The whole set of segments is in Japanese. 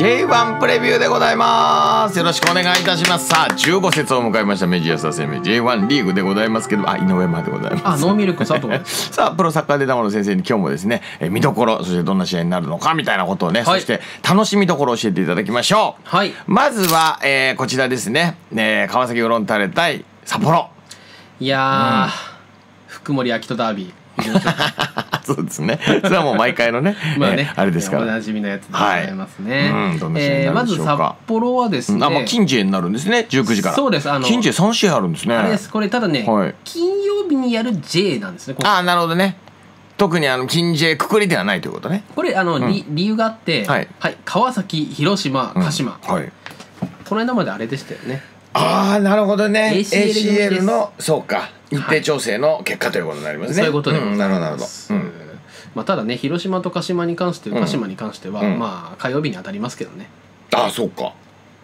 J1 プレビューでございます。よろしくお願いいたします。さあ15節を迎えました明治安田生命 J1 リーグでございますけど、井上までございます。 ノーミルク佐藤です。 さあプロサッカーデータマの先生に今日もですね、見どころ、そしてどんな試合になるのかみたいなことをね、そして楽しみどころを教えていただきましょう。 はい。 まずは、こちらですね、川崎フロンターレ対札幌。 いや福森秋人ダービーそうですね。それはもう毎回のねあれですから、 おなじみのやつでございますね。 どんな試合になるまずでしょうか。 札幌はですね、 近畿になるんですね。19時から。 そうです。 近畿3試合あるんですね。 あれです。これただね、金曜日にやる J なんですね。 なるほどね。特に近 J くくりではないということね。 これ理由があって、川崎、広島、鹿島、この間まであれでしたよね。 なるほどね。 ACL のそうか、日程調整の結果ということになりますね。 そういうことでございます。 なるほど。 ただね、広島と鹿島に関しては火曜日に当たりますけどね。 そうか。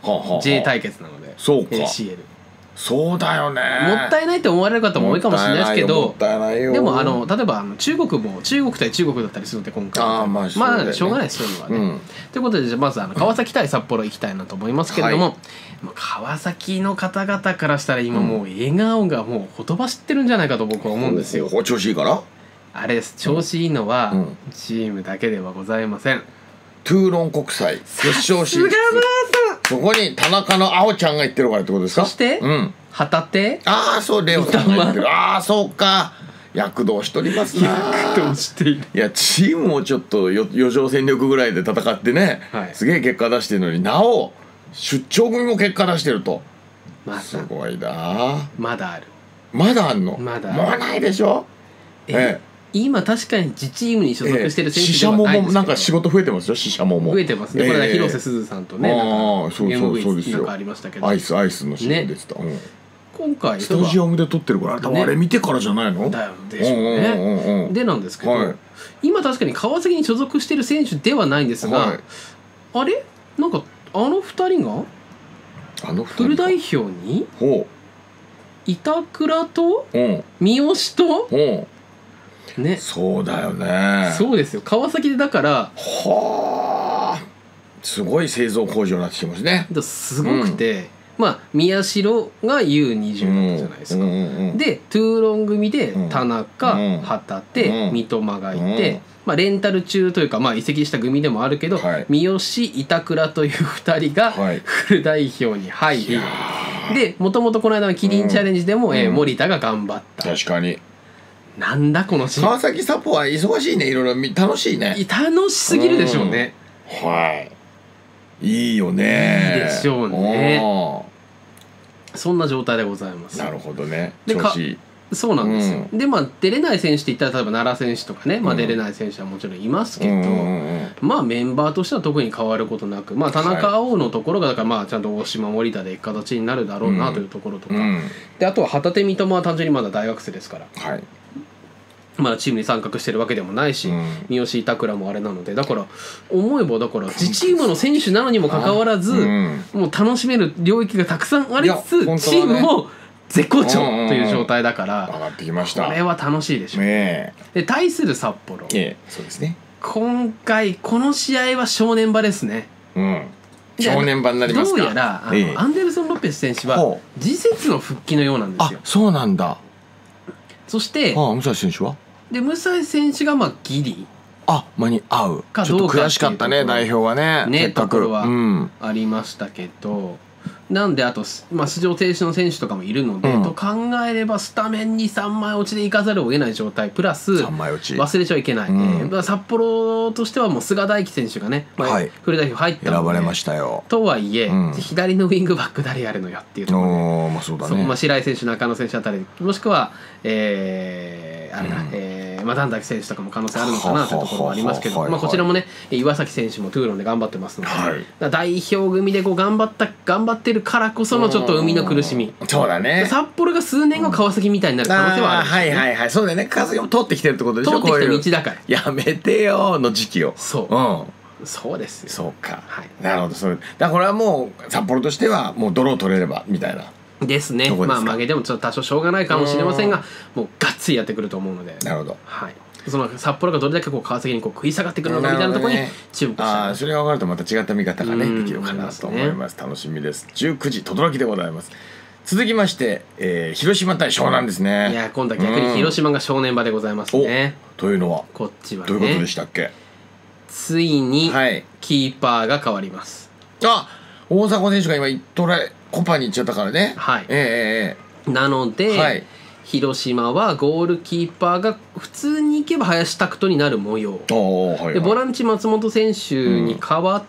J 対決なので。 そうか。 ACL。 そうだよね。 もったいないと思われる方も多いかもしれないですけど、でも例えば中国対中国だったりするので今回しょうがないです、そういうのはね。ということでまず川崎対札幌行きたいなと思いますけれども、川崎の方々からしたら今もう笑顔がもうほとばしってるんじゃないかと僕は思うんですよ。 調子いいから。 あれです。調子いいのはチームだけではございません。 トゥーロン国際決勝進出。そこに田中の青ちゃんが行ってるからってことですか。 そして旗手、 そうレオさんが行ってる。そうか、躍動しておりますな。 躍動している。 いや、チームもちょっと余剰戦力ぐらいで戦ってね、すげえ結果出してるのに、なお出張組も結果出してると。すごいな。 まだある。 まだあんの。 まだもうないでしょ。 今確かに自チームに所属してる選手ではないですけど、シシャモもなんか仕事増えてますよ。シシャモも増えてますね。これは広瀬すずさんとね、 そうですよ。 ありましたけど、 アイスのシーンでした。 今回スタジアムで撮ってるから、多分あれ見てからじゃないの。 だよでしょうね。でなんですけど、今確かに川崎に所属してる選手ではないんですが、あれなんか2人がフル代表に板倉と三好とね、 そうだよね。 そうですよ。川崎でだからすごい製造工場になってきてますね。 すごくて、宮代が U20 だったじゃないですか。でトゥーロン組で田中、旗手、三笘がいて、レンタル中というか移籍した組でもあるけど、三好、板倉という2人がフル代表に入り、でもともとこの間のキリンチャレンジでも森田が頑張った。 確かに。 なんだこのシーン。 川崎サポは忙しいね。いろいろ楽しいね。 楽しすぎるでしょうね。 いいよね。 いいでしょうね。そんな状態でございます。 なるほどね。調子いい。 そうなんですよ。で出れない選手って言ったら例えば奈良選手とかね、出れない選手はもちろんいますけど、メンバーとしては特に変わることなく、田中碧のところがだからちゃんと大島森田で行く形になるだろうなというところとか、であとは旗手三笘は単純にまだ大学生ですから。まだチームに参画してるわけでもないし、三好板倉もあれなので、だから思えば自チームの選手なのにもかかわらず、もう楽しめる領域がたくさんありつつ、チームも絶好調という状態だから、 上がってきました。 これは楽しいでしょう。で対する札幌、 そうですね。 今回この試合は正念場ですね。 正念場になりますか。 どうやらアンデルソン・ロペス選手は次節の復帰のようなんですよ。 そうなんだ。 そして武蔵選手は武蔵選手がギリ間に合うかどうか、ちょっと悔しかったね、代表はね。 ところはありましたけど、なんであと出場停止の選手とかもいるので、と考えればスタメンに3枚落ちでいかざるを得ない状態プラス忘れちゃいけない、札幌としてはもう菅大輝選手がね、フル代表入ったので選ばれましたよ。 とはいえ、左のウィングバック誰やるのよっていうところで、 そうだね。 白井選手、中野選手あたり、もしくは段崎選手とかも可能性あるのかなというところはありますけど、こちらもね岩崎選手もトゥーロンで頑張ってますので、代表組で頑張ってるからこそのちょっと生みの苦しみ。 そうだね。 札幌が数年後川崎みたいになる可能性はある。 そうだよね。川崎も通ってきてるってことでしょ。 通ってきた道だからやめてよの時期を。 そうですよ。 そうか。なるほど。だからこれはもう札幌としてはもう泥を取れればみたいな。 ですね。負けでもちょっと多少しょうがないかもしれませんが、もうがっつりやってくると思うので。 なるほど。 その札幌がどれだけこう川崎にこう食い下がってくるのかみたいなところに注目したい。 それが分かるとまた違った見方がねできるかなと思います。楽しみです。19時轟でございます。続きまして、広島対湘南ですね。 いや今度は逆に広島が正念場でございますね。 というのはこっちはねどういうことでしたっけ。 ついにキーパーが変わります。 大迫選手が今トライコパに行っちゃったからね。 はい、なので、広島はゴールキーパーが普通に行けば林拓人になる模様で、ボランチ松本選手に代わって、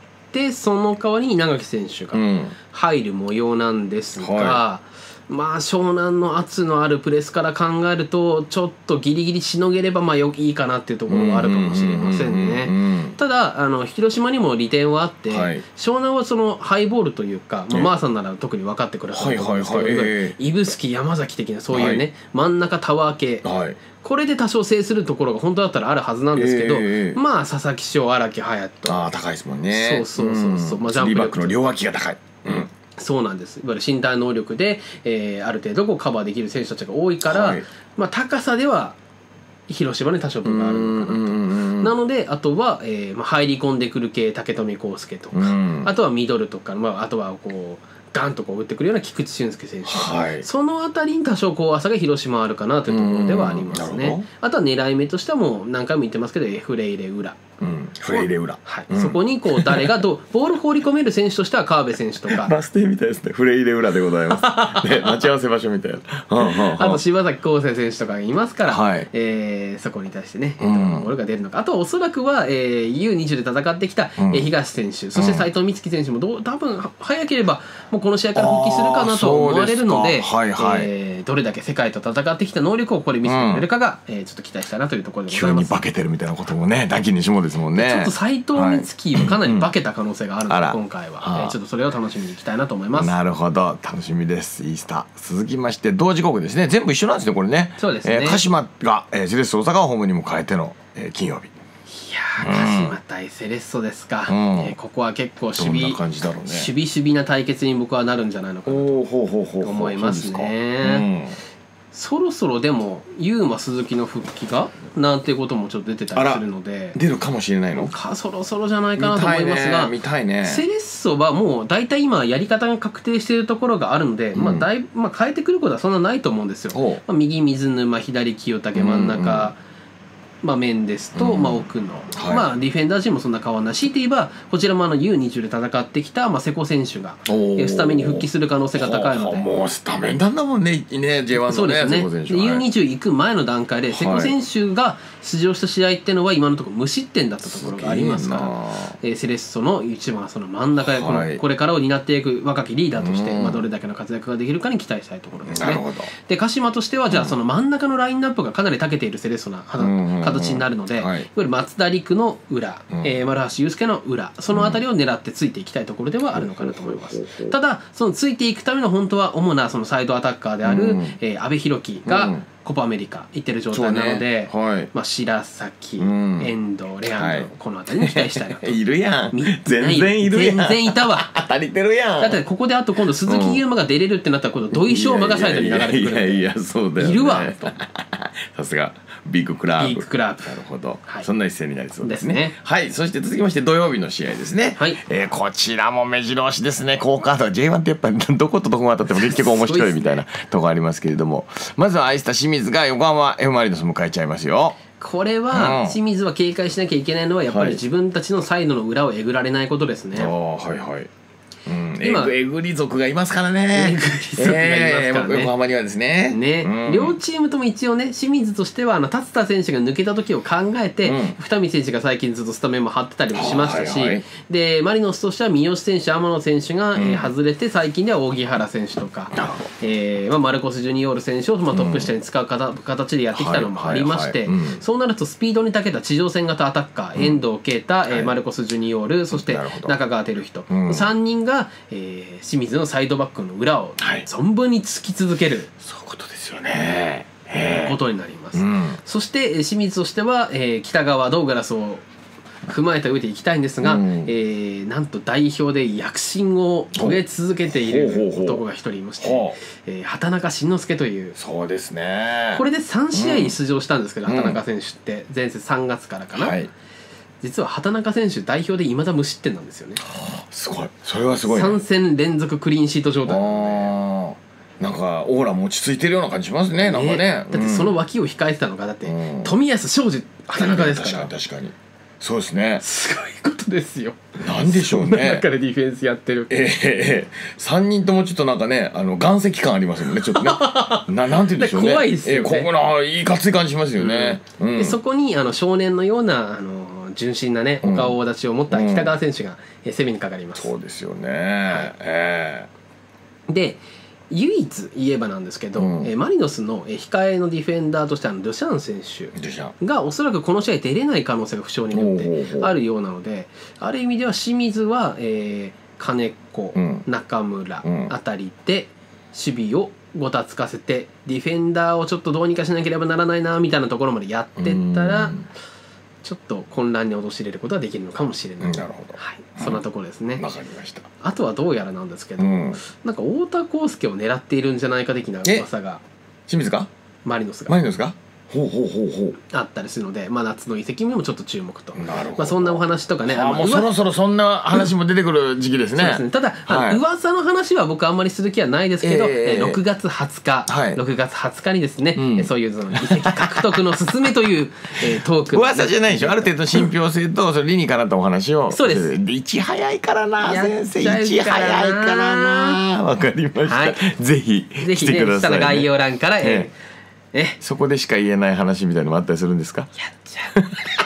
その代わりに稲垣選手が入る模様なんですが、まあ湘南の圧のあるプレスから考えるとちょっとギリギリしのげればまあいいかなっていうところはあるかもしれませんね。ただ広島にも利点はあって、湘南はそのハイボールというか、マーさんなら特に分かってくださると思うんですけど、指宿山崎的なそういうね、真ん中タワー系、これで多少制するところが本当だったらあるはずなんですけど、まあ佐々木翔、荒木隼人、 高いですもんね。 そう、ジャンプ力の両脇が高い。 そうなんです。いわゆる身体能力で、ある程度こうカバーできる選手たちが多いから、まあ高さでは広島に多少分があるのかなと。なのであとは、入り込んでくる系武富康介とか、あとはミドルとか、あとはこうガンとこう打ってくるような菊池俊介選手、そのあたりに多少怖さが広島あるかなというところではありますね。あとは狙い目としてはもう何回も言ってますけどフレイレ裏、 フレイレ裏、 そこにこう誰がボール放り込める選手としては川辺選手とかバス停みたいですね。フレイレ裏でございます。待ち合わせ場所みたいな。 あと柴崎康生選手とかがいますから、そこに対してねどのボールが出るのか。あとはおそらくは U20 で戦ってきた東選手、そして斉藤光希選手も多分早ければもうこの試合から復帰するかなと思われるので、どれだけ世界と戦ってきた能力をこれ見せてくれるかがちょっと期待したいなというところでございます。 急に化けてるみたいなこともね、なきにしもですもんね。 ちょっと斉藤光希はかなり化けた可能性があるので、今回はちょっとそれを楽しみにいきたいなと思います。 なるほど、楽しみです。イースター続きまして同時刻ですね。全部一緒なんですねこれね。 そうですね。 鹿島がセレッソ大阪をホームにも変えての金曜日。 いや鹿島対セレッソですか。ここは結構守備な対決に僕はなるんじゃないのかなと思いますね。そろそろでもユーマ鈴木の復帰がなんていうこともちょっと出てたりするので、 出るかもしれないのか、そろそろじゃないかなと思いますが、 見たいね。 セレッソはもう大体今やり方が確定しているところがあるので、変えてくることはそんなないと思うんですよ。右水沼、左清武、真ん中メンデスと、奥野、ディフェンダー陣もそんな変わらない。強いて言えばこちらもU20 で戦ってきた瀬古選手がスタメンに復帰する可能性が高いので、 もうスタメンなんだもんね、J1 のね。 そうですね。U20 行く前の段階で瀬古選手が出場した試合っていうのは今のところ無失点だったところがありますから、セレッソの一番その真ん中でこれからを担っていく若きリーダーとしてどれだけの活躍ができるかに期待したいところですね。で鹿島としてはじゃあその真ん中のラインナップがかなり長けているセレッソな形になるので、いわゆる松田陸の裏、丸橋祐介の裏、その辺りを狙ってついていきたいところではあるのかなと思います。ただそのついていくための本当は主なそのサイドアタッカーである阿部寛樹がコパアメリカ行ってる状態なので、白崎、遠藤、レアンドロ、この辺りに期待したいなと。 いるやん、全然いるやん。 全然いたわ。 足りてるやん。 だってここであと今度鈴木優馬が出れるってなったら今度土井翔馬がサイドに流れてくるんで、 いやそうだよね、 いるわと。 さすがビッグクラブ。 なるほど、そんな一戦になりそうですね。はい、そして続きまして土曜日の試合ですね。こちらも目白押しですね。好カードは J1 ってやっぱりどことどこが当たっても結局面白いみたいなとこありますけれども、まずはアイスタ清水が横浜 F ・マリノス迎えちゃいますよ。 これは清水は警戒しなきゃいけないのはやっぱり自分たちのサイドの裏をえぐられないことですね。 今えぐり族がいますからね。横浜にはですね。 両チームとも一応ね、清水としては達田選手が抜けた時を考えて、二見選手が最近ずっとスタメンも張ってたりもしましたし、でマリノスとしては三好選手、天野選手が外れて、最近では荻原選手とかマルコス・ジュニオール選手をトップ下に使う形でやってきたのもありまして、そうなるとスピードに長けた地上戦型アタッカー、遠藤啓太、マルコス・ジュニオール、そして中川輝人、3人が清水のサイドバックの裏を存分に突き続ける、 そういうことですよね。 ことになります。そして清水としては北川ドーグラスを踏まえた上でいきたいんですが、なんと代表で躍進を遂げ続けている男が一人いまして、畑中慎之介という。 そうですね。 これで3試合に出場したんですけど、畑中選手って前節3月からかな、実は畑中選手代表でいまだ無失点なんですよね。 すごい、それはすごい、 3戦連続クリーンシート状態なんで、 なんかオーラも落ち着いてるような感じしますね、なんかね。 だってその脇を控えてたのがだって冨安、庄司、畑中ですから。 確かにそうですね。 すごいことですよ。 なんでしょうね。 そんな中でディフェンスやってる。 3人ともちょっとなんかね、岩石感ありますもんね、ちょっとね。なんて言うんでしょうね。 怖いですよね。 ここのいかつい感じしますよね。 でそこに少年のような純真なね、お顔立ちを持った北川選手が攻めにかかります。 そうですよね。 で唯一言えばなんですけど、マリノスの控えのディフェンダーとしてドゥシャン選手がおそらくこの試合出れない可能性が負傷によってあるようなので、ある意味では清水は、金子、中村あたりで守備をごたつかせてディフェンダーをちょっとどうにかしなければならないなみたいなところまでやってったら、ちょっと混乱に陥れることができるのかもしれない。 なるほど。 はい、そんなところですね。 わかりました。 あとはどうやらなんですけど、なんか太田康介を狙っているんじゃないか的な噂が、 清水か？ マリノスがあったりするので、夏の移籍にもちょっと注目と。そんなお話とかね、 もうそろそろそんな話も出てくる時期ですね。 ただ噂の話は僕あんまりする気はないですけど、6月20日にですね、そういう移籍獲得の勧めというトーク、 噂じゃないでしょ。ある程度信憑性とそれ理にかなったお話を。 そうです。 いち早いからな先生、いち早いからな。わかりました。ぜひ来てくださいね。 概要欄からそこでしか言えない話みたいなのもあったりするんですか？ やっちゃう。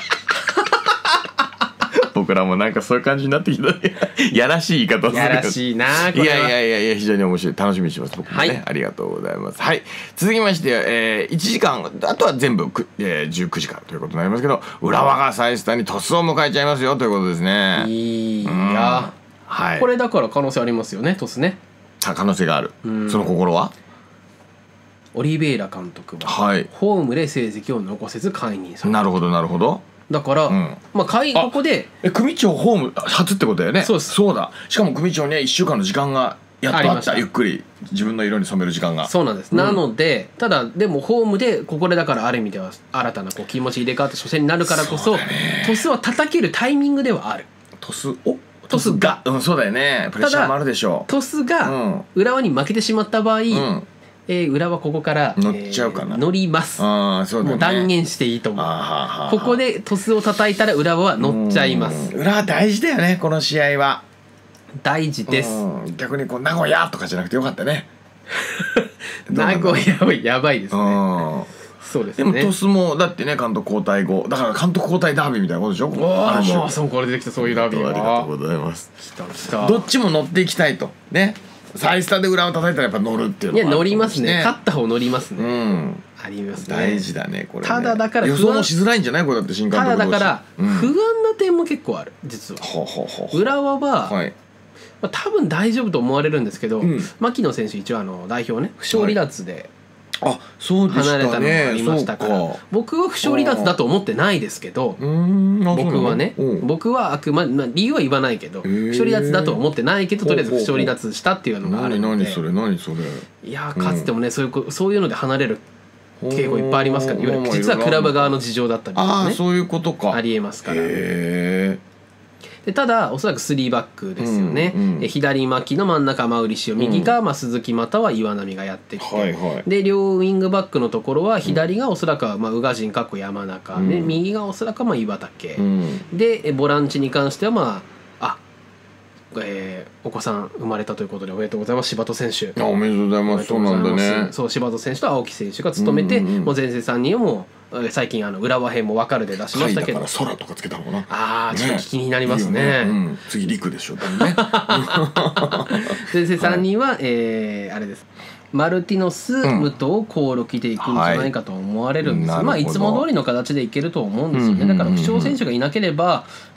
僕らもなんかそういう感じになってきたね。やらしい言い方をする。 やらしいなこれは。 いや非常に面白い、楽しみにしてます僕もね。ありがとうございます。はい、続きまして、1時間あとは全部19時間ということになりますけど、浦和が再スタに鳥栖を迎えちゃいますよということですね。 いや、これだから可能性ありますよね、鳥栖ね。 可能性がある。その心はオリベイラ監督はホームで成績を残せず解任された。 なるほどなるほど。 だから、ここで組長ホーム初ってことだよね。 そうです。 そうだ。しかも組長には1週間の時間がやっとあった。ゆっくり自分の色に染める時間が。 そうなんです。なのでただでもホームでここでだからある意味では新たな気持ち入れ替わって初戦になるからこそ、鳥栖は叩けるタイミングではある。 鳥栖がそうだよね。プレッシャーもあるでしょう。 鳥栖が浦和に負けてしまった場合、浦和ここから乗っちゃうかな。 乗ります。もう断言していいと思う。ここで鳥栖を叩いたら浦和は乗っちゃいます。 浦和大事だよね、この試合は。 大事です。 逆に名古屋とかじゃなくてよかったね。 名古屋はやばいですね。そうですね。 でも鳥栖もだってね、監督交代後だから監督交代ダービーみたいなことでしょ。 ああ、もうそこから出てきたそういうダービーは。 ありがとうございます。 来た。 どっちも乗っていきたいとね。再スタで裏を叩いたらやっぱ乗るっていうのは、 いや乗りますね。勝った方乗りますね。ありますね。 大事だねこれ。 ただだから予想もしづらいんじゃないこれだって新監督。 ただだから不安な点も結構ある実は。浦和は多分大丈夫と思われるんですけど、牧野選手一応代表ね負傷離脱で離れたのがありましたから、僕は負傷離脱だと思ってないですけど、僕はあくまで理由は言わないけど負傷離脱だとは思ってないけど、とりあえず負傷離脱したっていうのがあるので。 何それいやかつてもねそういうので離れる傾向いっぱいありますから、実はクラブ側の事情だったりとかね、 そういうことか、 ありえますから。でただおそらく3バックですよね。左牧の真ん中馬瓜塩、右が鈴木または岩波がやってきて、で両ウィングバックのところは左がおそらく宇賀神山中で、右がおそらく岩竹で、ボランチに関してはお子さん生まれたということでおめでとうございます。柴戸選手。 おめでとうございます。そうなんだね。 そう、柴戸選手と青木選手が務めて、もう前世3人をもう最近浦和編も分かるで出しましたけど。 だから空とかつけたのかな。 ああ、ちょっと気になりますね。 次陸でしょ多分ね。 前世3人はあれです。マルティノス、武藤、興梠でいくんじゃないかと思われるんです。いつも通りの形でいけると思うんですよね。だから負傷選手がいなければ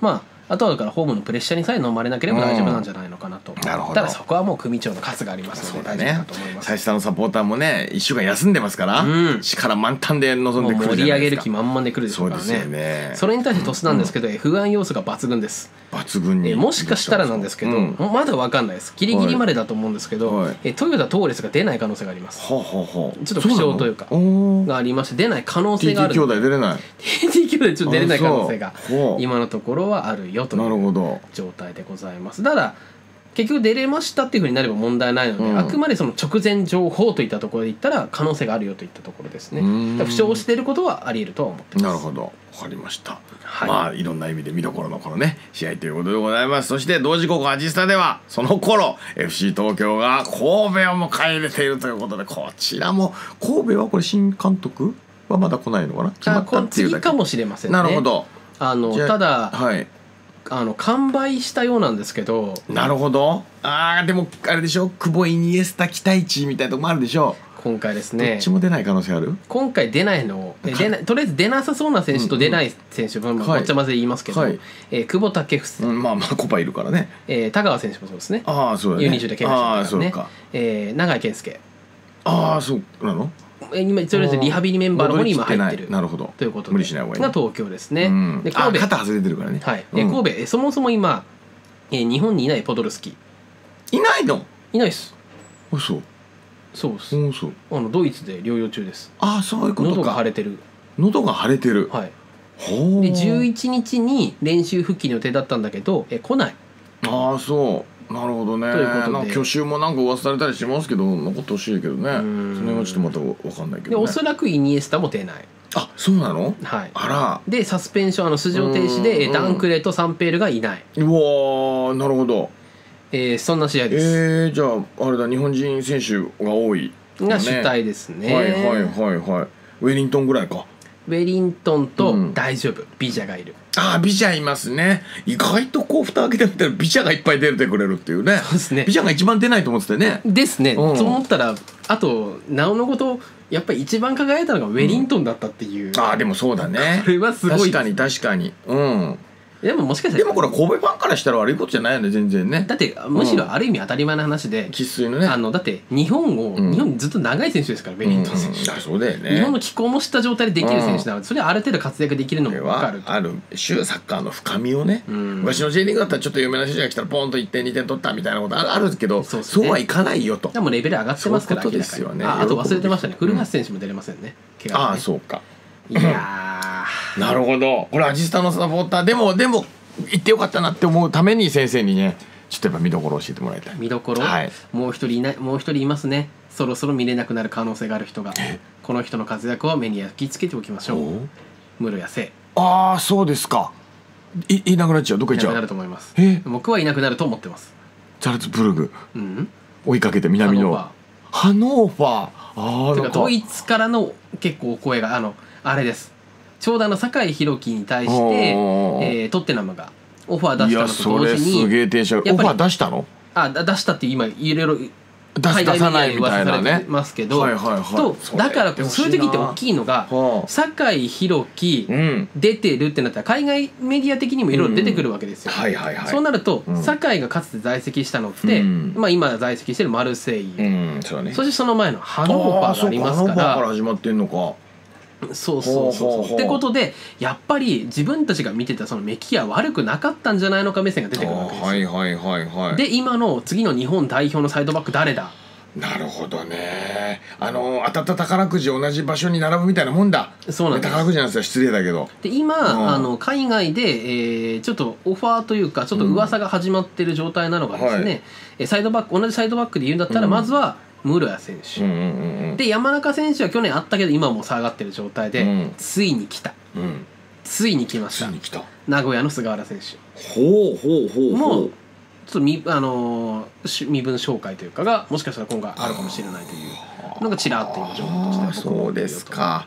あとはだからホームのプレッシャーにさえ飲まれなければ大丈夫なんじゃないのかなと。 なるほど。 ただそこはもう組長の数がありますので大丈夫だと思います。 最下のサポーターもね1週間休んでますから、力満タンで臨んでくるじゃないですか。 盛り上げる気満々でくるでしょうからね。 そうですよね。 それに対して鳥栖なんですけど、不安要素が抜群です。 抜群に。 もしかしたらなんですけど、まだ分かんないです。ギリギリまでだと思うんですけど、トヨタトーレスが出ない可能性があります。ちょっと不詳というかがありまして、出ない可能性がある。 TT 兄弟出れない。 TT 兄弟ちょっと出れない可能性が今のところはあるよという状態でございます。ただ結局出れましたっていうふうになれば問題ないので、あくまでその直前情報といったところで言ったら可能性があるよといったところですね。負傷していることはあり得るとは思ってます。 なるほど、わかりました。まあいろんな意味で見どころのこのね試合ということでございます。そして同時刻アジスタではその頃 FC 東京が神戸を迎え入れているということで、こちらも神戸はこれ新監督はまだ来ないのかな、決まったっていうだけ。 次かもしれませんね。 なるほど。 ただ、完売したようなんですけど。なるほど。でもあれでしょ、久保イニエスタ期待値みたいなとこもあるでしょ今回ですね。 どっちも出ない可能性ある。 今回出ないのとりあえず出なさそうな選手と出ない選手、ごっちゃ混ぜ言いますけど、久保建英、 まあコパいるからね。 田川選手もそうですね。 そうだね。 U20 で怪我してますからね。永井健介。 そうなの。 今とりあえずリハビリメンバーの方に今入ってる。 なるほど。 ということで無理しない方がいいね。 が東京ですね。 で神戸肩外れてるからね。 神戸そもそも今日本にいないポドルスキいないの。 いないです。 そうです。ドイツで療養中です。 そういうことか。 喉が腫れてる。 喉が腫れてる。 はい。で11日に練習復帰の予定だったんだけど来ない。 そう。なるほどね。去就もなんか噂されたりしますけど残ってほしいけどね。その辺はちょっとまた分かんないけどね。 おそらくイニエスタも出ない。 そうなの。 はい。 あら。 でサスペンション出場停止でダンクレとサンペールがいない。 うわなるほど。 そんな試合です。 じゃああれだ、日本人選手が多いが主体ですね。 ウェリントンぐらいか。 ウェリントンと大丈夫、ビジャがいる。 ビジャいますね。意外とこう蓋開けてみたらビジャがいっぱい出てくれるっていうね。 そうですね。 ビジャが一番出ないと思ってたね。 ですね。そう思ったらあとなおのことやっぱり一番輝いたのがウェリントンだったっていう。 でもそうだね。 これはすごい。 確かに。 でももしかしたらでもこれ神戸ファンからしたら悪いことじゃないよね全然ね。 だってむしろある意味当たり前の話で生粋のねだって日本にずっと長い選手ですからウェリントン選手。 そうだよね。 日本の気候も知った状態でできる選手なのでそれはある程度活躍できるのも分かる。 ある種サッカーの深みをね。昔の J リーグだったらちょっと有名な選手が来たらポンと1点2点取ったみたいなことあるけどそうはいかないよと。 でもレベル上がってますから。 そういうことですよね。 あと忘れてましたね、古橋選手も出れませんね。 そうか。 いやなるほど。これアジスタのサポーターでも行ってよかったなって思うために先生にねちょっとやっぱ見どころを教えてもらいたい。 見どころ、もう一人いますね。そろそろ見れなくなる可能性がある人が。この人の活躍は目に焼き付けておきましょう。室谷聖。 そうですか。いなくなっちゃう。どこ行っちゃう。 いなくなると思います。僕はいなくなると思ってます。 ザルツブルグ追いかけて南のハノーファー。 ドイツからの結構声があれです。ちょうど酒井宏樹に対してトッテナムがオファー出したのと同時に。 それすげえテンション。オファー出したの。 出したって今いろいろ出さないみたいなね。 ますけど、だからそういう時って大きいのが酒井宏樹出てるってなったら海外メディア的にもいろいろ出てくるわけですよ。そうなると酒井がかつて在籍したのって今在籍してるマルセイユ、そしてその前のハノーファーがありますから。 ハノーファーから始まってんのか。 そうってことでやっぱり自分たちが見てたそのメキは悪くなかったんじゃないのか目線が出てくるわけですよ。で今の次の日本代表のサイドバック誰だ。 なるほどね。当たった宝くじ同じ場所に並ぶみたいなもんだ。 そうなんです。 宝くじなんですよ、失礼だけど。 で今、海外で、ちょっとオファーというかちょっと噂が始まってる状態なのがですね、同じサイドバックで言うんだったらまずは室谷選手、で山中選手は去年あったけど今もう下がってる状態で、ついに来た、ついに来ました。名古屋の菅原選手もうちょっと身分紹介というかがもしかしたら今回あるかもしれないというのがちらっと今情報としてそうですか。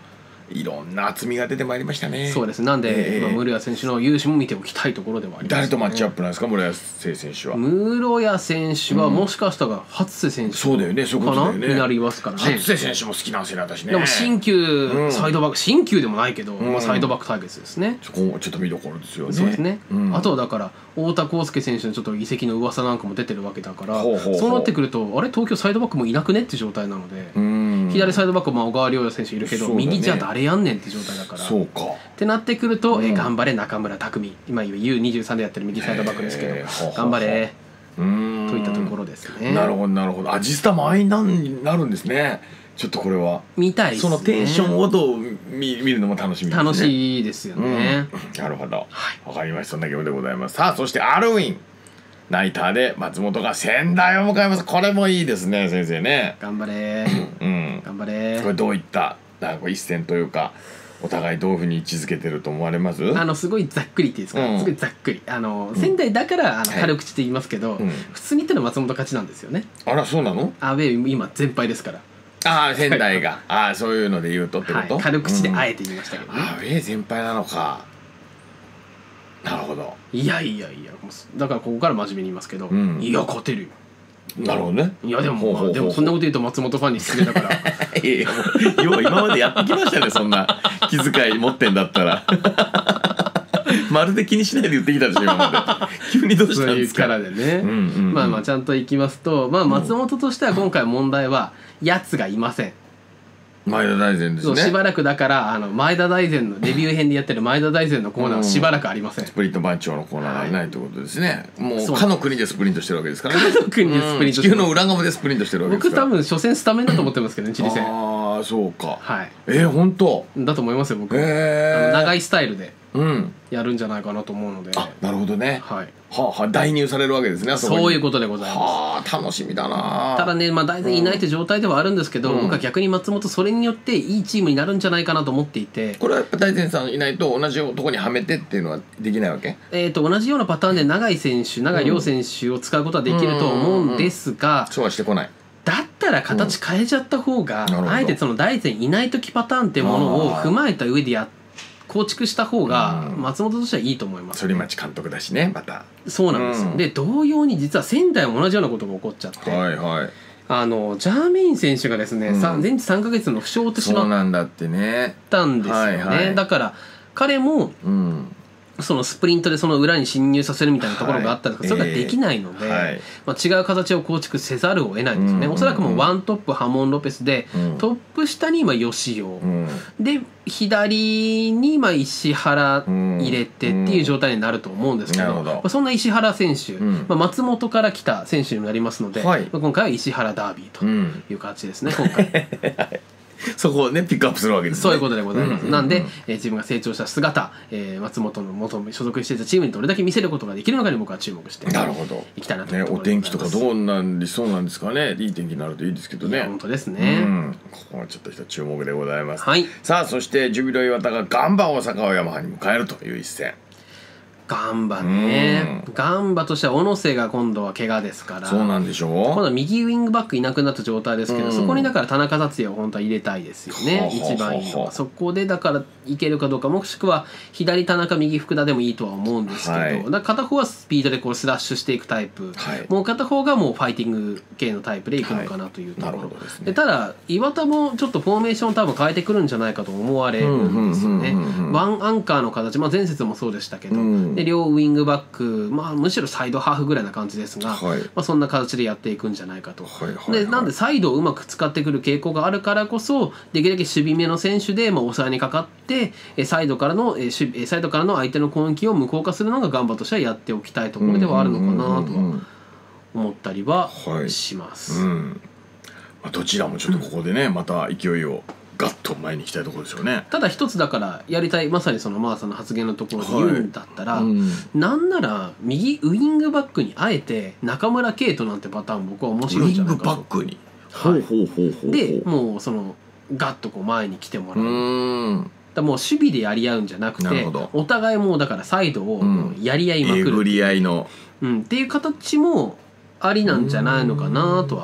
いろんな厚みが出てまいりましたね。 そうです。なんで、室谷選手の雄姿も見ておきたいところではあります、ね。 誰とマッチアップなんですか、室谷選手は。 室谷選手はもしかしたら初瀬選手そうだよね、そういうことだよね。 になりますからね。 初瀬選手も好きなんですよね、私ね。 でも新旧サイドバック、新旧でもないけど、サイドバック対決ですね。 そこもちょっと見どころですよね。 そうですね。あとはだから太田康介選手のちょっと移籍の噂なんかも出てるわけだから、そうなってくるとあれ東京サイドバックもいなくねって状態なので、左サイドバックは小川亮也選手いるけど、右じゃ誰やんねんって状態だから。そうか。ってなってくると、頑張れ中村拓海、今 U23 でやってる右サイドバックですけど、頑張れといったところですね。 なるほどなるほど。アジスタ満員になるんですね。ちょっとこれは見たいですね。 そのテンションをどう見るのも楽しみですね。 楽しいですよね。 なるほど。わかりました。そんなゲームでございます。さあそしてアルウィンナイターで松本が仙台を迎えます。これもいいですね、先生ね。 頑張れ。頑張れ。 これどういったなんか一戦というか、お互いどういうふうに位置づけてると思われます？ すごいざっくりっていいですか。すごいざっくり。仙台だから軽口って言いますけど、普通に言ったら松本勝ちなんですよね。 あら、そうなの？ アウェー今全敗ですから。 ああ、仙台がそういうので言うとってこと？ 軽口であえて言いましたけどね。 アウェー全敗なのか。なるほど。 いやだからここから真面目に言いますけど、いや勝てるよ。 なるほどね。 いやでもそんなこと言うと松本ファンに失礼だから。 要は今までやってきましたね、そんな気遣い持ってんだったら。まるで気にしないで言ってきたでしょ今まで。急にどうしたんですか。 そういうキャラでね。まあちゃんといきますと、松本としては今回問題はやつがいません。 前田大然ですね。 しばらくだから前田大然のレビュー編でやってる前田大然のコーナーはしばらくありません。 スプリント番長のコーナーがいないということですね。もうかの国でスプリントしてるわけですからね。 かの国でスプリント地球の裏側でスプリントしてるわけですから。 僕多分初戦スタメンだと思ってますけどね、チリ戦。 ああ、そうか。 はい。 本当だと思いますよ僕は。長いスタイルでやるんじゃないかなと思うので。 なるほどね。 はい。 代入されるわけですね。 そういうことでございます。 楽しみだな。 ただね、大然いないって状態ではあるんですけど、僕は逆に松本それによっていいチームになるんじゃないかなと思っていて。 これはやっぱ大然さんいないと同じとこにはめてっていうのはできないわけ？ 同じようなパターンで永井亮選手を使うことはできると思うんですが、 そうはしてこない。 だったら形変えちゃった方が、あえてその大然いない時パターンってものを踏まえた上で構築した方が松本としてはいいと思います。 反町監督だしね、また。 そうなんですよ。で同様に実は仙台も同じようなことが起こっちゃって、ジャーメイン選手がですね、前日3ヶ月の負傷を負ってしまったんですよね。だから彼もそのスプリントでその裏に侵入させるみたいなところがあったんですけど、それができないので、違う形を構築せざるを得ないんですよね。おそらくもうワントップハモン・ロペスで、トップ下に吉尾、で左に石原入れてっていう状態になると思うんですけど、そんな石原選手、松本から来た選手になりますので、今回は石原ダービーという形ですね、今回。 そこをねピックアップするわけですね。 そういうことでございます。なんで自分が成長した姿、松本の元所属していたチームにどれだけ見せることができるのかに僕は注目していきたいなと思います。 お天気とかどうなりそうなんですかね。いい天気になるといいですけどね。 本当ですね。 ここはちょっとした注目でございます。 はい。 さあそしてジュビロ磐田がガンバ大阪をヤマハに迎えるという一戦。 ガンバね、ガンバとしては小野瀬が今度は怪我ですから、 そうなんでしょう。今度は右ウイングバックいなくなった状態ですけど、そこにだから田中達也を本当は入れたいですよね。一番いいのはそこでだからいけるかどうか、もしくは左田中右福田でもいいとは思うんですけど、だ片方はスピードでこうスラッシュしていくタイプ、もう片方がもうファイティング系のタイプでいくのかなというところで、ただ岩田もちょっとフォーメーションを多分変えてくるんじゃないかと思われるんですよね。ワンアンカーの形、前節もそうでしたけど、で両ウイングバック、むしろサイドハーフぐらいな感じですが、そんな形でやっていくんじゃないかと。でなんでサイドをうまく使ってくる傾向があるからこそ、できるだけ守備目の選手で抑えにかかってサイドからの相手の攻撃を無効化するのがガンバとしてはやっておきたいところではあるのかなとは思ったりはします。 どちらもちょっとここでねまた勢いをガッと前に行きたいところですよね。 ただ一つだからやりたい、まさにそのマーさんの発言のところで言うんだったら、なんなら右ウイングバックにあえて中村敬斗なんてパターン僕は面白いんじゃないかと。 ウイングバックに、 でもうそのガッとこう前に来てもらう。だもう守備でやり合うんじゃなくて、お互いもうだからサイドをやり合いまくる、 えぐり合いの、 っていう形もありなんじゃないのかなとは。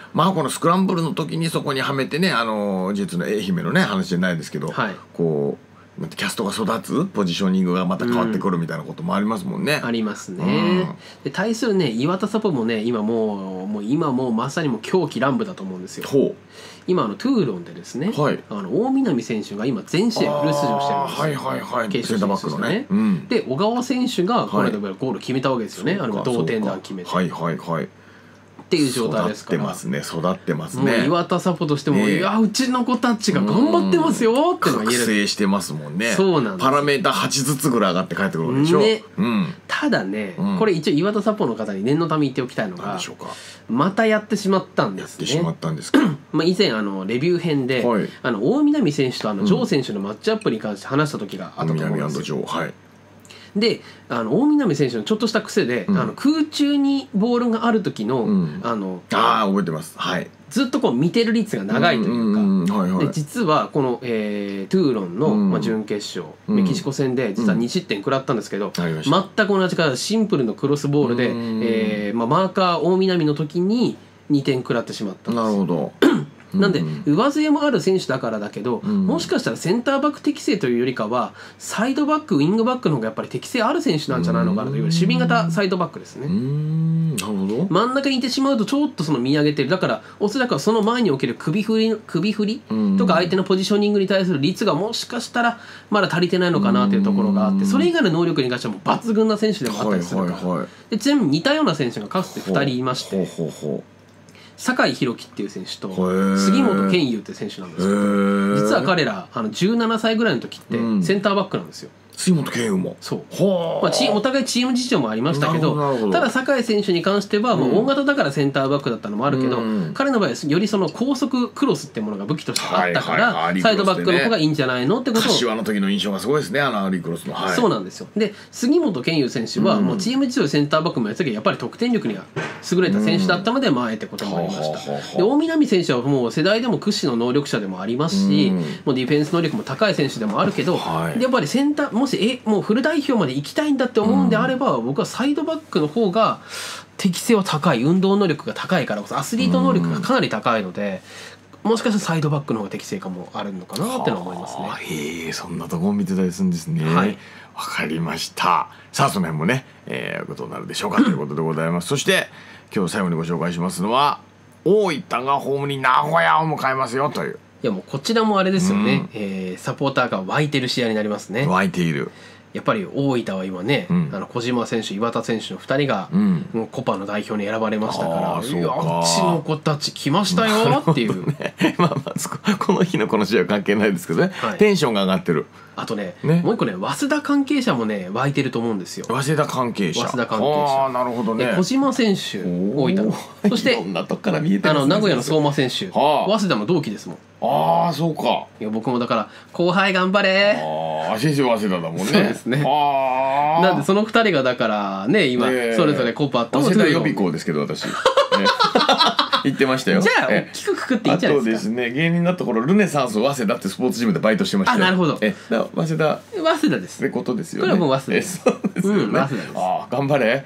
まあこのスクランブルの時にそこにはめてね実の愛媛のね話じゃないですけど、 はい、 こうキャストが育つポジショニングがまた変わってくるみたいなこともありますもんね。 ありますね。で対するね岩田サポもね今もうまさにもう狂気乱舞だと思うんですよ。今トゥーロンでですね、大南選手が今全試合フル出場してるんですよ。 はいはいはい。 決勝進出ね。で小川選手がこの間ゴール決めたわけですよね。同点弾決めて。はいはいはい。っていう状態ですから。 育ってますね。 もう岩田サポとしても、いやうちの子たちが頑張ってますよってのが言える。 覚醒してますもんね。 そうなんです。 パラメータ8ずつぐらい上がって帰ってくるんでしょ。ね。 ただね、これ一応岩田サポの方に念のため言っておきたいのが、またやってしまったんですね。 やってしまったんですか。 まあ以前レビュー編で大南選手と城選手のマッチアップに関して話した時があったと思うんですよ。で大南選手のちょっとした癖で、空中にボールがある時の、 覚えてます。はい。 ずっとこう見てる率が長いというか、で実はこの、トゥーロンの、準決勝、メキシコ戦で実は2失点食らったんですけど、全く同じからシンプルのクロスボールで、マーカー大南の時に2点食らってしまったんです。 なるほど。 なんで上背もある選手だからだけど、もしかしたらセンターバック適性というよりかはサイドバックウイングバックの方がやっぱり適性ある選手なんじゃないのかなという守備型サイドバックですね。 なるほど。 真ん中にいてしまうとちょっとその見上げてる、だからおそらくはその前における首振りとか相手のポジショニングに対する率がもしかしたらまだ足りてないのかなというところがあって、それ以外の能力に関してはもう抜群な選手でもあったりするから。でちなみに似たような選手がかつて2人いまして、酒井宏樹っていう選手と杉本健佑っていう選手なんですけど、実は彼ら17歳ぐらいの時ってセンターバックなんですよ。 杉本健佑もそう、まあ、お互いチーム事情もありましたけど、ただ酒井選手に関してはもう大型だからセンターバックだったのもあるけど、彼の場合はよりその高速クロスってものが武器としてあったからサイドバックの方がいいんじゃないのってことを、 柏の時の印象がすごいですね、アリクロスの。 そうなんですよ。で杉本健佑選手はもうチーム事情でセンターバックもやってたけどやっぱり得点力には優れた選手だったので前ってこともありました。で大南選手はもう世代でも屈指の能力者でもありますし、もうディフェンス能力も高い選手でもあるけど、でやっぱりセンターもしもうフル代表まで行きたいんだって思うんであれば、僕はサイドバックの方が適性は高い、運動能力が高いからこそアスリート能力がかなり高いので、もしかしたらサイドバックの方が適性かもあるのかなってのは思いますね。 へえ、そんなところ見てたりするんですね。わかりました。さあその辺もね、ことになるでしょうかということでございます。そして今日最後にご紹介しますのは大分がホームに名古屋を迎えますよという。 いやもうこちらもあれですよね、サポーターが湧いてる試合になりますね。 湧いている。 やっぱり大分は今ね、小島選手岩田選手の2人が、コパの代表に選ばれましたから、いやうちの子たち来ましたよっていう、 まあこの日のこの試合は関係ないですけどね、テンションが上がってる。 あとねもう一個ね早稲田関係者もね湧いてると思うんですよ。 早稲田関係者。なるほどね。 小島選手大分の、そして名古屋の相馬選手、早稲田の同期ですもん。 そうか。 いや僕もだから後輩頑張れ。 先生は早稲田だもんね。 そうですね。なんでその2人がだからね今それぞれコパと早稲田予備校ですけど私言ってましたよ。 じゃあ大きくくくっていいんじゃないですか。 あとですね、芸人になった頃ルネサンス早稲田ってスポーツジムでバイトしてました。 なるほど。 早稲田ですってことですよね。 これはもう早稲田です。 そうですよね。頑張れ。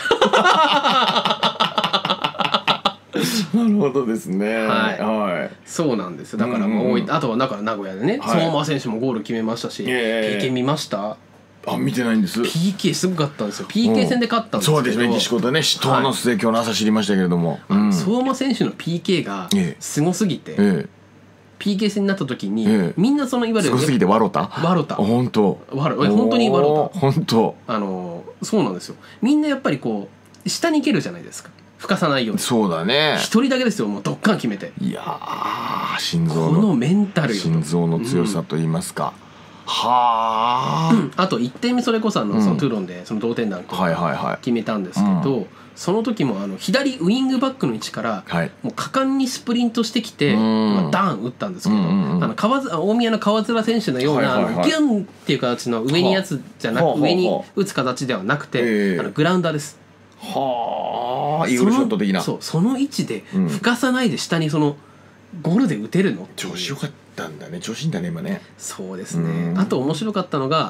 なるほどですね。 そうなんです。だからもうあとはだから名古屋でね相馬選手もゴール決めましたし、PK 見ました？ 見てないんです。 PK すごかったんですよ。 PK 戦で勝ったんですけど、 そうですね、メキシコとね死闘の末今日の朝知りましたけれども、 相馬選手の PK がすごすぎて、PK 戦になった時にみんなそのいわゆるすごすぎて笑った本当に笑った。 本当そうなんですよ。みんなやっぱりこう下に行けるじゃないですか、吹かさないように。 そうだね。 一人だけですよ、もうドッカン決めて。 いやー、心臓このメンタルよ、 心臓の強さと言いますか、 あと1点目それこそそのトゥーロンでその同点弾決めたんですけど、その時も左ウイングバックの位置からもう果敢にスプリントしてきてダーン打ったんですけど、大宮の川面選手のようなギュンっていう形の上にやつじゃなく、上に打つ形ではなくてグラウンダーです。 イーグルショット的な。 その位置で吹かさないで下にそのゴールで打てるの。 調子よかったんだね。調子いいんだね今ね。 そうですね。あと面白かったのが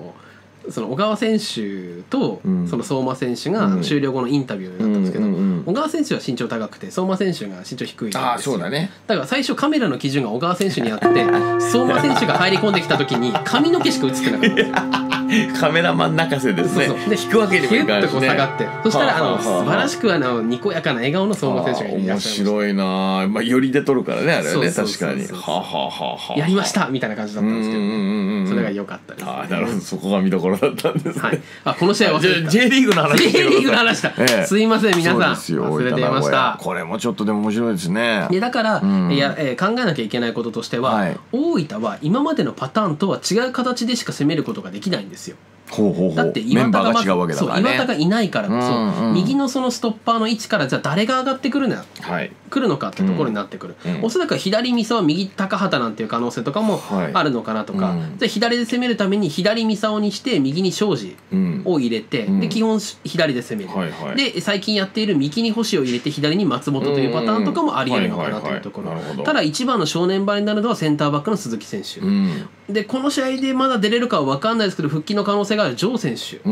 その小川選手とその相馬選手が終了後のインタビューだったんですけど、小小川選手は身長高くて相馬選手が身長低いんですよ。 ああそうだね。 だから最初カメラの基準が小川選手にあって相馬選手が入り込んできた時に髪の毛しか映ってなかったんですよ。 カメラマン泣かせですね。 そうそうで引くわけにもいかないしね。 ヒュッとこう下がって、そしたら素晴らしくにこやかな笑顔の相馬選手がいらっしゃいました。 面白いな。まあよりで撮るからねあれはね、確かに。 やりましたみたいな感じだったんですけど、それが良かったです。 ああなるほど、そこが見どころだったんですね。 あこの試合は J リーグの話。 J リーグの話だ。すいません皆さん忘れていました。 これもちょっとでも面白いですね。 だから考えなきゃいけないこととしては、大分は今までのパターンとは違う形でしか攻めることができないんですよ。だって岩田が岩田がいないからこそ右のそのストッパーの位置からじゃあ誰が上がってくるのかってところになってくる。おそらく左三沢右高畑なんていう可能性とかもあるのかなとか、じゃあ左で攻めるために左三沢にして右に庄司を入れて、で基本左で攻める。で最近やっている右に星を入れて左に松本というパターンとかもありえるのかなというところ。ただ一番の正念場になるのはセンターバックの鈴木選手で、この試合でまだ出れるかは分かんないですけど復帰の可能性がある城選手。ジ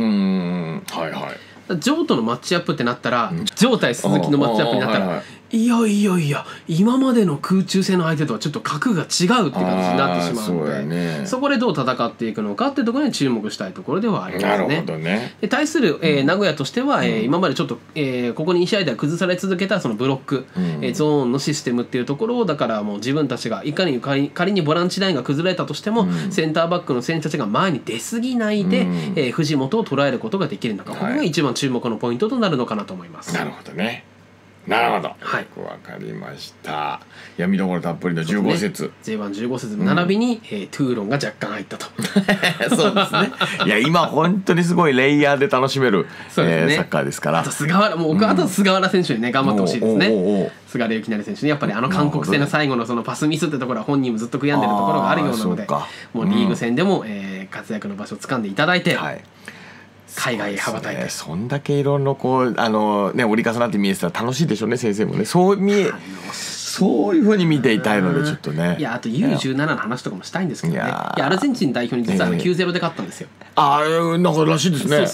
ョーとのマッチアップってなったら、ジョー対鈴木のマッチアップになったら、いや今までの空中戦の相手とはちょっと格が違うって形になってしまうので、そこでどう戦っていくのかっていうところに注目したいところではありますね。で対する名古屋としては今までちょっとここ2試合では崩され続けたそのブロックゾーンのシステムっていうところを、だからもう自分たちがいかに仮にボランチラインが崩れたとしてもセンターバックの選手たちが前に出過ぎないで藤本を捉えることができるのか、これが一番注目のポイントとなるのかなと思います。 なるほどね。なるほど、よくわかりました。いや見どころたっぷりの15節、 J115 節並びにトゥーロンが若干入ったとそうですね。いや今本当にすごいレイヤーで楽しめるサッカーですから。 あと菅原もう僕あと菅原選手にね頑張ってほしいですね。菅原由紀成選手ね、やっぱり韓国戦の最後のそのパスミスってところは本人もずっと悔やんでるところがあるようなので、もうリーグ戦でも活躍の場所を掴んでいただいて、海外へ羽ばたいて、 そんだけいろんなこう折り重なって見えてたら楽しいでしょうね、先生もね。そういう風に見ていたいのでちょっとね。 いやあと U17 の話とかもしたいんですけどね。いやアルゼンチン代表に実は9-0で勝ったんですよ。 なんからしいですね。 そう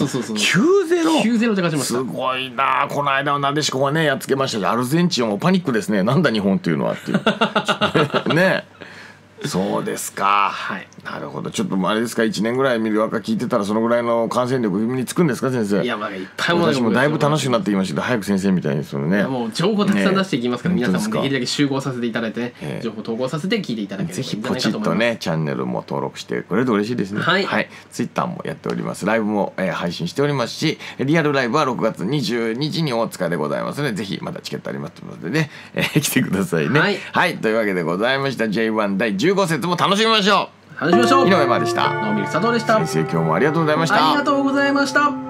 9-0 で勝ちました。 すごいな。この間はなでしこがねやっつけましたし、アルゼンチンはもうパニックですね。なんだ日本っていうのはっていうね。そうですか。なるほど。ちょっとあれですか、1年ぐらい見る若聞いてたらそのぐらいの感染力につくんですか先生。 いやまあいっぱい私もだいぶ楽しくなってきましたけど、早く先生みたいにそのね。 もう情報たくさん出していきますから、皆さんもできるだけ集合させていただいてね、情報投稿させて聞いていただければいいんじゃないかと思います。ぜひポチッとねチャンネルも登録してくれると嬉しいですね。ツイッターもやっております。ライブも配信しておりますし、リアルライブは6月22日に大塚でございますので、ぜひまだチケットありますのでね来てくださいね。というわけでございました。 J1 第15節も楽しみましょう。 井上真でした。 能見佐藤でした。 先生今日もありがとうございました。 ありがとうございました。